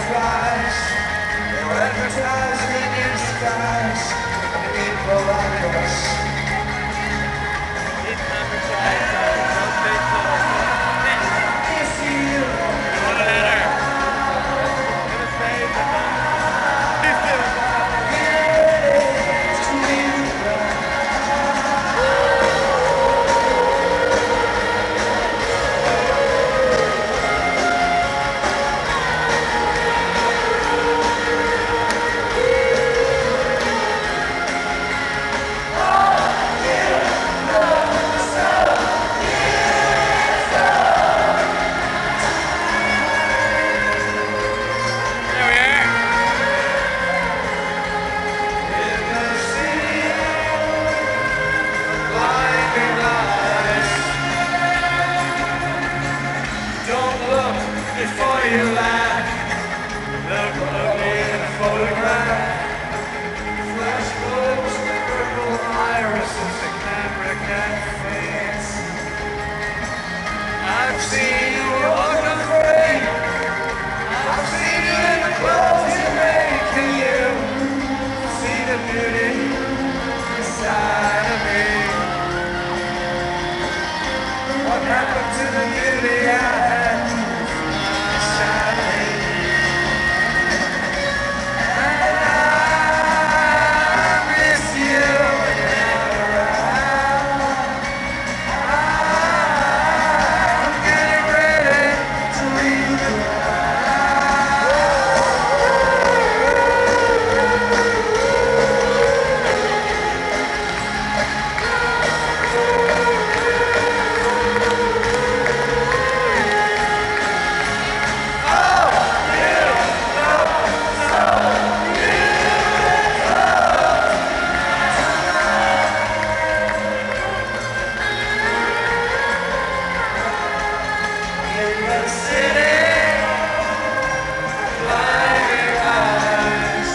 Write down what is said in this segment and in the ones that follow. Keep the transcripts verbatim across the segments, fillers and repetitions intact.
price. They're advertising in your skies. People like us. These conversations are so faithful. If you What a hitter. Gonna save the fun. He's doing it. to leave the ground. There we are. In the city of blinding lights. Don't look before you laugh. Look ugly in a photograph. Flash bulbs, purple irises, the camera can't face. I've seen you walk afraid. I've seen you in the clothes you make. Can you see the beauty inside of me? What happened to the beauty I had inside of me? And I miss you when you're not around. I'm getting ready to leave the in the city, blinding eyes.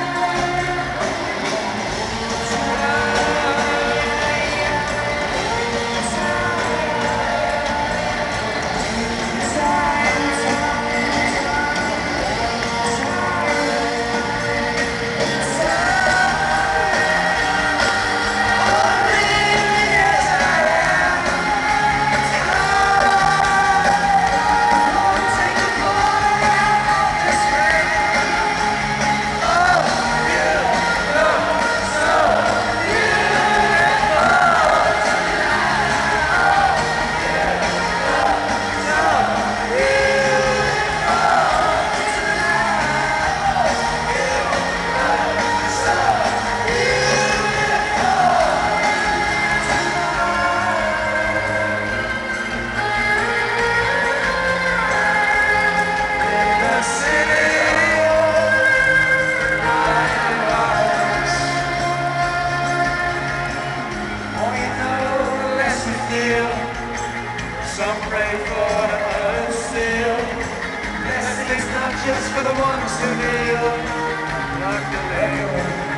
In the city, blinding lights. More you know, the less you feel. Some pray for the others still. Blessing's not just for the ones who kneel. Doctor Leo.